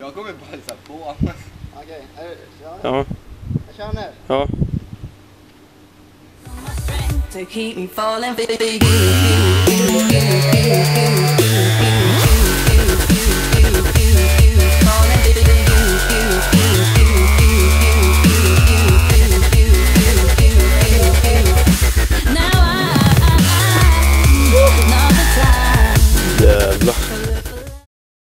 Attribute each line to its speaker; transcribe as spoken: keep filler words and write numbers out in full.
Speaker 1: Jag kommer bajsa på.
Speaker 2: Okej, okay.
Speaker 3: Ja.
Speaker 2: Jag kör nu.
Speaker 3: Ja.
Speaker 4: To keep me falling for you.